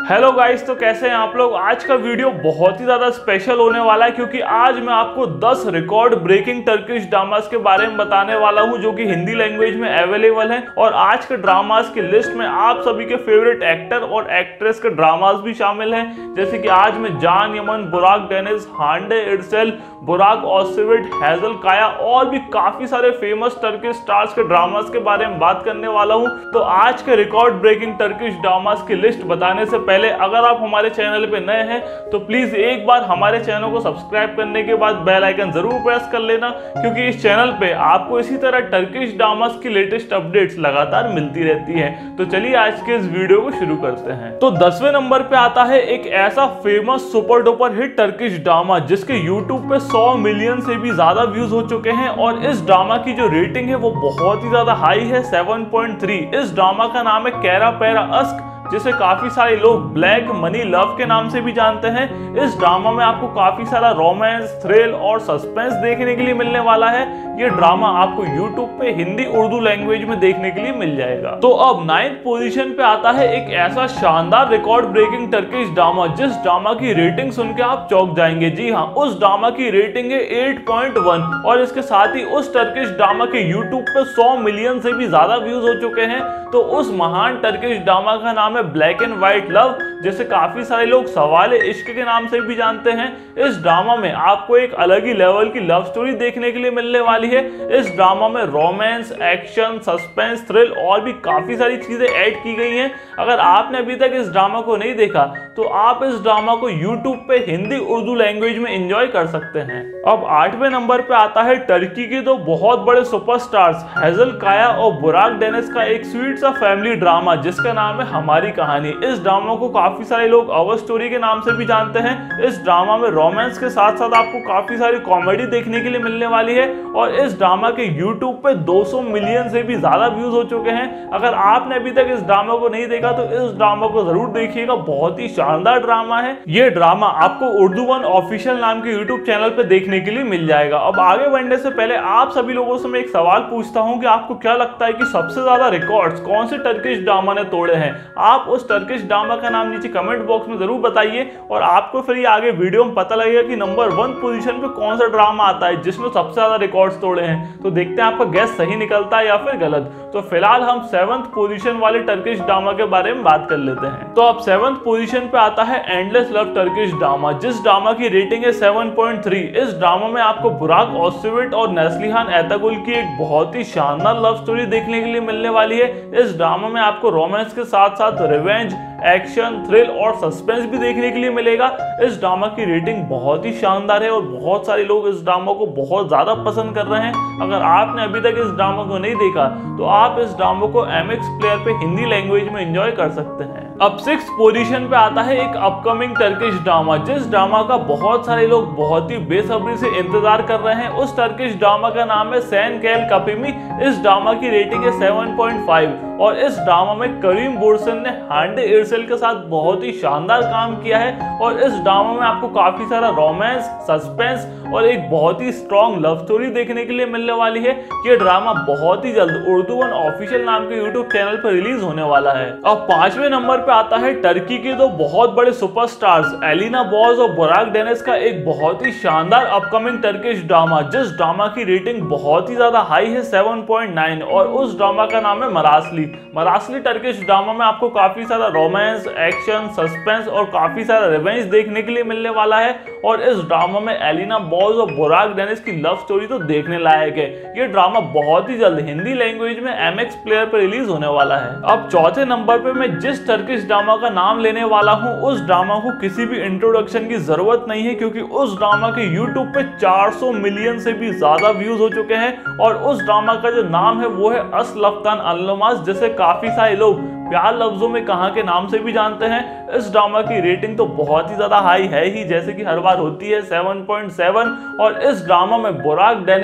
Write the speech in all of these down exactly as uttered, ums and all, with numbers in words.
Hello guys, तो कैसे हैं आप लोग। आज का वीडियो बहुत ही ज़्यादा स्पेशल होने वाला है क्योंकि आज मैं आपको दस रिकॉर्ड ब्रेकिंग टर्किश ड्रामास के बारे में बताने वाला हूं जो कि हिंदी लैंग्वेज में अवेलेबल हैं। और आज के ड्रामास की लिस्ट में आप सभी के फेवरेट एक्टर और एक्ट्रेस के ड्रामास भी शामिल हैं, जैसे कि आज मैं जान यमन, बुराक डेनिस, हांडे इरसेल, बुराक ओसिविट, हेजल काया और भी काफी सारे फेमस टर्किश स्टार्स के ड्रामास के बारे में बात करने वाला हूं। तो आज के रिकॉर्ड ब्रेकिंग टर्किश ड्रामास की लिस्ट बताने से पहले अगर आप हमारे चैनल पे नए हैं तो प्लीज एक बार हमारे चैनल को सब्सक्राइब करने के बाद बेल आइकन जरूर प्रेस कर लेना, क्योंकि इस चैनल पे आपको इसी तरह टर्किश ड्रामास की लेटेस्ट अपडेट्स लगातार मिलती रहती है। तो चलिए आज के इस वीडियो को शुरू करते हैं। तो दसवें नंबर पे आता है एक ऐसा famous super duper hit Turkish drama जिसके यूट्यूब पे सौ मिलियन से भी ज्यादा व्यूज हो चुके हैं और इस ड्रामा की जो रेटिंग है वो बहुत ही ज्यादा हाई है, सेवन पॉइंट थ्री। इस ड्रामा का नाम है कैरा पैरा अस्क, जिसे काफी सारे लोग ब्लैक मनी लव के नाम से भी जानते हैं। इस ड्रामा में आपको काफी सारा रोमांस, थ्रिल और सस्पेंस देखने के लिए मिलने वाला है। ये ड्रामा आपको यूट्यूब पे हिंदी उर्दू लैंग्वेज में देखने के लिए मिल जाएगा। तो अब नाइन्थ पोजीशन पे आता है एक ऐसा शानदार रिकॉर्ड ब्रेकिंग टर्किश ड्रामा जिस ड्रामा की रेटिंग सुन के आप चौंक जाएंगे। जी हाँ, उस ड्रामा की रेटिंग है एट पॉइंट वन और इसके साथ ही उस टर्किश ड्रामा के यूट्यूब पे सौ मिलियन से भी ज्यादा व्यूज हो चुके हैं। तो उस महान टर्किश ड्रामा का नाम है ब्लैक एंड व्हाइट लव, जैसे काफी सारे लोग सवाल इश्क के नाम से भी जानते हैं। इस ड्रामा में आपको एक अलग ही लेवल की लव स्टोरी देखने के लिए मिलने वाली है। इस ड्रामा में रोमांस, एक्शन, सस्पेंस, थ्रिल और भी काफी सारी चीजें ऐड की गई हैं। अगर आपने अभी तक इस ड्रामा को नहीं देखा तो आप इस ड्रामा को यूट्यूब पे हिंदी उर्दू लैंग्वेज में एंजॉय कर सकते हैं। अब आठवें नंबर पे आता है टर्की के दो बहुत बड़े सुपरस्टार्स हेजल काया और बुराक डेनिस का एक स्वीट सा फैमिली ड्रामा जिसका नाम है हमारी कहानी। इस ड्रामा को काफी सारे लोग अवर स्टोरी के नाम से भी जानते हैं। इस ड्रामा में रोमांस के साथ साथ आपको काफी सारी कॉमेडी देखने के लिए मिलने वाली है और इस ड्रामा के यूट्यूब पे दो सौ मिलियन से भी ज्यादा व्यूज हो चुके हैं। अगर आपने अभी तक इस ड्रामा को नहीं देखा तो इस ड्रामा को जरूर देखिएगा, बहुत ही शानदार ड्रामा है। ये ड्रामा आपको उर्दू वन ऑफिशियल नाम के यूट्यूब चैनल पे देखने के लिए मिल जाएगा। अब आगे बढ़ने से पहले आप सभी लोगों से मैं एक सवाल पूछता हूं कि आपको क्या लगता है कि सबसे ज्यादा रिकॉर्ड्स कौन से टर्किश ड्रामा ने तोड़े हैं। आप उस टर्किश ड्रामा का नाम नीचे कमेंट बॉक्स में जरूर बताइए और आपको फिर आगे वीडियो में पता लगेगा कि नंबर वन पोजीशन पे कौन सा ड्रामा आता है जिसने सबसे ज्यादा रिकॉर्ड्स तोड़े हैं। तो देखते हैं आपका गैस सही निकलता है या फिर गलत। तो फिलहाल हम सेवंथ पोजीशन वाले टर्किश ड्रामा के बारे में बात कर लेते हैं। तो अब सेवंथ पोजीशन पे आता है एंडलेस लव टर्किश ड्रामा, जिस ड्रामा की रेटिंग है सेवन पॉइंट थ्री। इस ड्रामा में आपको बुराक ओसिविट और नेस्लिहान एतागुल की एक बहुत ही शानदार लव स्टोरी देखने के लिए मिलने वाली है। इस ड्रामा में आपको रोमांस के साथ साथ रिवेंज, एक्शन, थ्रिल और सस्पेंस भी देखने के लिए मिलेगा। इस ड्रामा की रेटिंग बहुत ही शानदार है और बहुत सारे लोग इस ड्रामा को बहुत ज्यादा पसंद कर रहे हैं। अगर आपने अभी तक इस ड्रामा को नहीं देखा तो आप इस ड्रामा को एम एक्स प्लेयर पे हिंदी लैंग्वेज में एंजॉय कर सकते हैं। अब सिक्स पोजीशन पे आता है एक अपकमिंग टर्किश ड्रामा जिस ड्रामा का बहुत सारे लोग बहुत ही बेसब्री से इंतजार कर रहे हैं। उस टर्किश ड्रामा का नाम है सैन कैल कपीमी। इस ड्रामा की रेटिंग है सेवन पॉइंट फाइव और इस ड्रामा में करीम बुरसन ने हांडे इरसेल के साथ बहुत ही शानदार काम किया है और इस ड्रामा में आपको काफी सारा रोमांस, सस्पेंस और एक बहुत ही स्ट्रॉन्ग लव स्टोरी देखने के लिए मिलने वाली है। ये ड्रामा बहुत ही जल्द उर्दू वन ऑफिशियल नाम के यूट्यूब चैनल पर रिलीज होने वाला है। अब पांचवें नंबर पे आता है टर्की के दो बहुत बड़े सुपरस्टार्स एलिना बोज और बुराक डेनिस का एक बहुत ही शानदार अपकमिंग टर्किश ड्रामा जिस ड्रामा की रेटिंग बहुत ही ज्यादा हाई है, सेवन पॉइंट नाइन और उस ड्रामा का नाम है मरासली। मरासली टर्किश ड्रामा में आपको काफी सारा रोमांस, एक्शन, सस्पेंस और काफी सारा रिवेंज देखने के लिए मिलने वाला है और इस ड्रामा में एलिना बोज और बुराक डेनिस की लव स्टोरी तो देखने लायक है। ये ड्रामा बहुत ही जल्द हिंदी लैंग्वेज में एम एक्स प्लेयर पर रिलीज होने वाला है। अब चौथे नंबर पे मैं जिस टर्किश ड्रामा का नाम लेने वाला हूं उस ड्रामा को किसी भी इंट्रोडक्शन की जरूरत नहीं है, क्योंकि उस ड्रामा के यूट्यूब पे चार सौ मिलियन से भी ज्यादा व्यूज हो चुके हैं और उस ड्रामा का जो नाम है वो है अस लफ्तान अनलमास, जिसे काफी सारे लोग प्यार लफ्जों में कहां के नाम से भी जानते हैं। इस ड्रामा की रेटिंग तो बहुत ही ज्यादा हाई है ही, जैसे कि हर बार होती है, सेवन पॉइंट सेवन और इस ड्रामा में बुराक डेनिस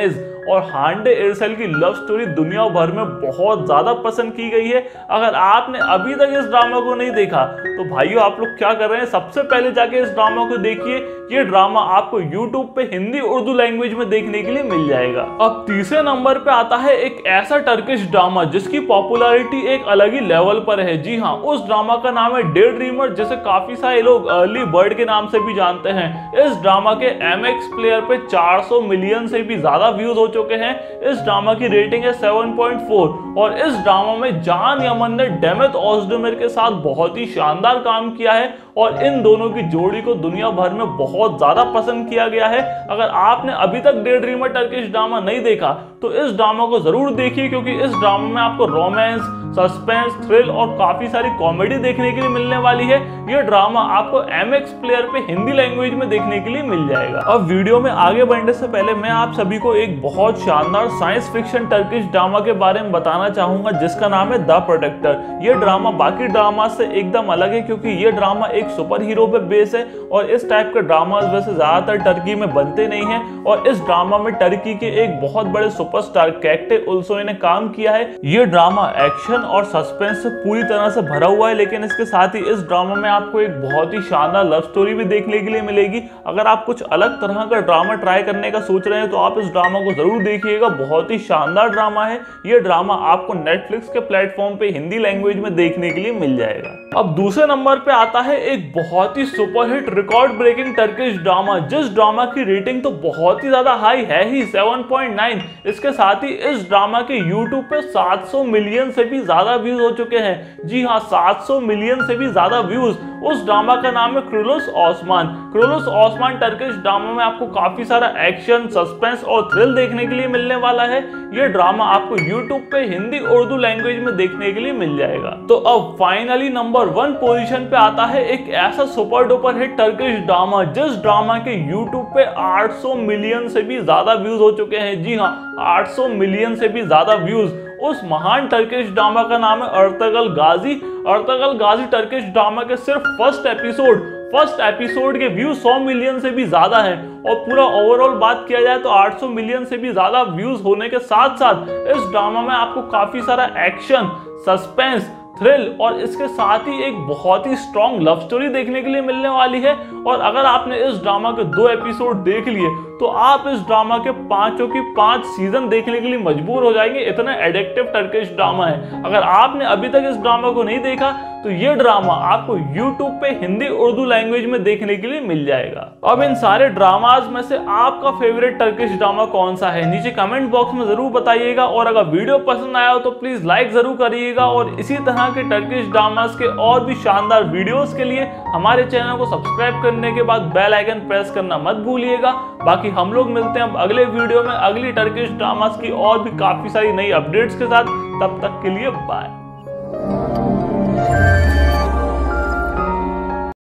और हांडे एरसेल की लव स्टोरी दुनिया भर में बहुत ज्यादा पसंद की गई है। अगर आपने अभी तक इस ड्रामा को नहीं देखा तो भाइयों आप लोग क्या कर रहे हैं, सबसे पहले जाके इस ड्रामा को देखिए। ये ड्रामा आपको यूट्यूब पे हिंदी उर्दू लैंग्वेज में देखने के लिए मिल जाएगा। अब तीसरे नंबर पे आता है एक ऐसा टर्किश ड्रामा जिसकी पॉपुलैरिटी एक अलग ही लेवल पर है। जी हाँ, उस ड्रामा का नाम है डे ड्रीमर, जिसे काफी सारे लोग अर्ली बर्ड के नाम से भी जानते हैं। इस ड्रामा के एम एक्स प्लेयर पे चार सौ मिलियन से भी ज्यादा व्यूज हो चुके हैं। इस ड्रामा की रेटिंग है सात पॉइंट चार और इस ड्रामा में जान यमन ने डेमेथ ओज़्डेमिर के साथ बहुत ही शानदार काम किया है और इन दोनों की जोड़ी को दुनिया भर में बहुत ज्यादा पसंद किया गया है। अगर आपने अभी तक डे ड्रीमर टर्किश ड्रामा नहीं देखा तो इस ड्रामा को जरूर देखिए, क्योंकि इस ड्रामा में आपको रोमांस, सस्पेंस, थ्रिल और काफी सारी कॉमेडी देखने के लिए मिलने वाली है। यह ड्रामा आपको एम एक्स प्लेयर पे हिंदी लैंग्वेज में देखने के लिए मिल जाएगा। अब वीडियो में आगे बढ़ने से पहले मैं आप सभी को एक बहुत शानदार साइंस फिक्शन टर्किश ड्रामा के बारे में बताना चाहूंगा जिसका नाम है द प्रोटेक्टर। यह ड्रामा बाकी ड्रामा से एकदम अलग है क्योंकि यह ड्रामा एक सुपर हीरो पे बेस है और इस टाइप के ड्रामा वैसे ज्यादातर टर्की में बनते नहीं है। और इस ड्रामा में टर्की के एक बहुत बड़े सुपरस्टार कैक्टे उल्सोय ने काम किया है। यह ड्रामा एक्शन और सस्पेंस से पूरी तरह से भरा हुआ है, लेकिन इसके साथ ही इस ड्रामा में आपको एक बहुत ही शानदार लव स्टोरी भी देखने के लिए मिलेगी। अगर आप कुछ अलग तरह का ड्रामा ट्राई करने का सोच रहे हैं तो आप इस ड्रामा को जरूर देखिएगा, बहुत ही शानदार ड्रामा है। यह ड्रामा आपको नेटफ्लिक्स के प्लेटफॉर्म पे हिंदी लैंग्वेज में देखने के लिए मिल जाएगा। अब दूसरे नंबर पे आता है एक बहुत ही superhit record breaking Turkish drama, जिस ड्रामा की रेटिंग तो बहुत ही ज्यादा हाई है ही, सात पॉइंट नौ। इसके साथ ही इस ड्रामा के यूट्यूब पे सात सौ मिलियन से भी ज्यादा व्यूज हो चुके हैं। जी हाँ, सात सौ मिलियन से भी ज्यादा व्यूज। उस ड्रामा का नाम है Kurulus Osman. Kurulus Osman Turkish drama में आपको काफी सारा एक्शन, सस्पेंस और थ्रिल देखने के लिए मिलने वाला है। यह ड्रामा आपको यूट्यूब पे हिंदी उर्दू लैंग्वेज में देखने के लिए मिल जाएगा। तो अब फाइनली नंबर वन पोजीशन पे आता है एक ऐसा super duper hit Turkish drama जिस ड्रामा के यूट्यूब पे आठ सौ मिलियन से भी ज्यादा व्यूज हो चुके हैं। जी हाँ, आठ सौ मिलियन से भी ज्यादा व्यूज। उस महान टर्किश ड्रामा का नाम है Ertugrul Ghazi. Ertugrul Ghazi Turkish drama के सिर्फ फर्स्ट एपिसोड फर्स्ट एपिसोड के व्यू सौ मिलियन से भी ज्यादा है और पूरा ओवरऑल बात किया जाए तो आठ सौ मिलियन से भी ज्यादा व्यूज होने के साथ साथ इस ड्रामा में आपको काफी सारा एक्शन, सस्पेंस, थ्रिल और इसके साथ ही एक बहुत ही स्ट्रॉन्ग लव स्टोरी देखने के लिए मिलने वाली है। और अगर आपने इस ड्रामा के दो एपिसोड देख लिए तो आप इस ड्रामा के पांचों की पांच सीजन देखने के लिए मजबूर हो जाएंगे, इतना एडिक्टिव टर्किश ड्रामा है। अगर आपने अभी तक इस ड्रामा को नहीं देखा तो ये ड्रामा आपको यूट्यूब पे हिंदी उर्दू लैंग्वेज में देखने के लिए मिल जाएगा। अब इन सारे ड्रामाज में से आपका फेवरेट टर्किश ड्रामा कौन सा है, नीचे कमेंट बॉक्स में जरूर बताइएगा। और अगर वीडियो पसंद आया हो तो प्लीज लाइक जरूर करिएगा और इसी तरह के टर्किश ड्रामास के और भी शानदार वीडियोस के लिए हमारे चैनल को सब्सक्राइब करने के बाद बेल आइकन प्रेस करना मत भूलिएगा। बाकी हम लोग मिलते हैं अब अगले वीडियो में अगली टर्किश ड्रामास की और भी काफी सारी नई अपडेट्स के साथ। तब तक के लिए बाय।